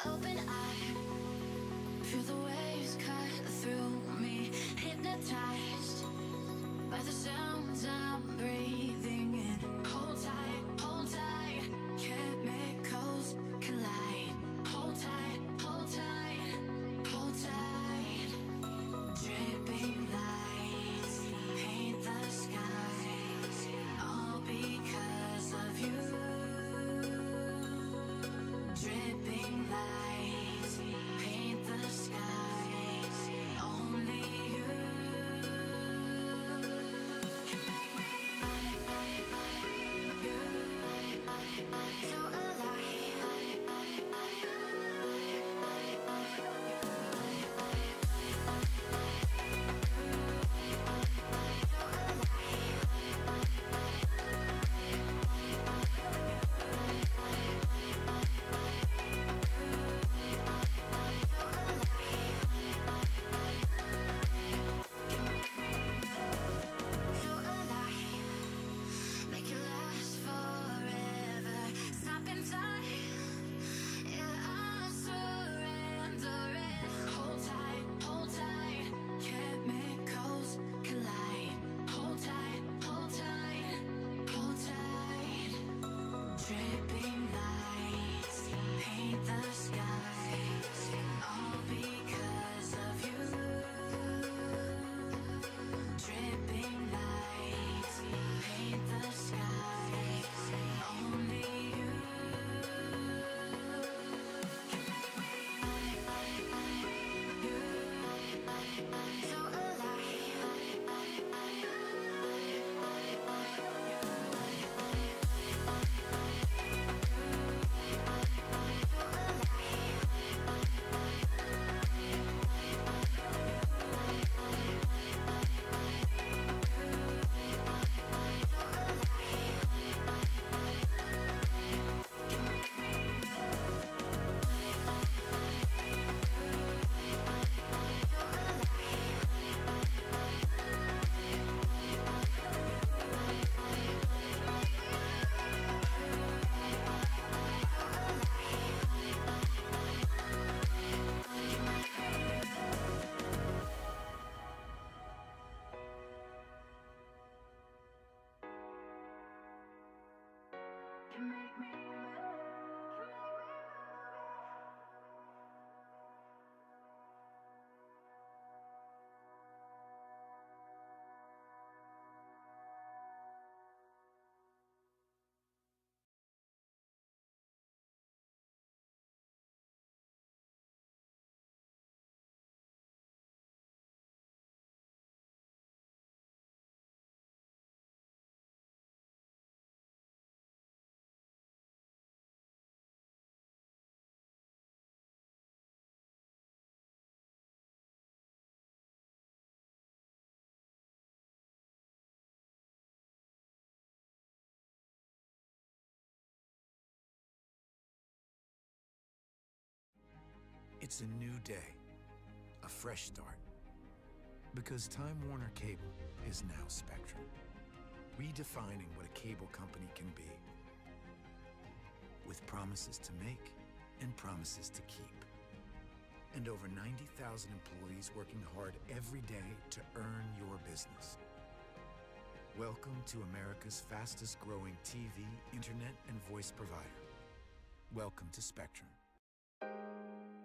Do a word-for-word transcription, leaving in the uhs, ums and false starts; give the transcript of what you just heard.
open eye, feel the waves cut through me, hypnotized by the sounds I'm breathing in. Hold tight, hold tight, chemicals collide. Hold tight, hold tight, hold tight. Dripping lights paint the skies, all because of you. Dripping lights paint the skies, only you. So It's a new day, a fresh start. Because Time Warner Cable is now Spectrum, redefining what a cable company can be. With promises to make and promises to keep. And over ninety thousand employees working hard every day to earn your business. Welcome to America's fastest growing T V, internet, and voice provider. Welcome to Spectrum.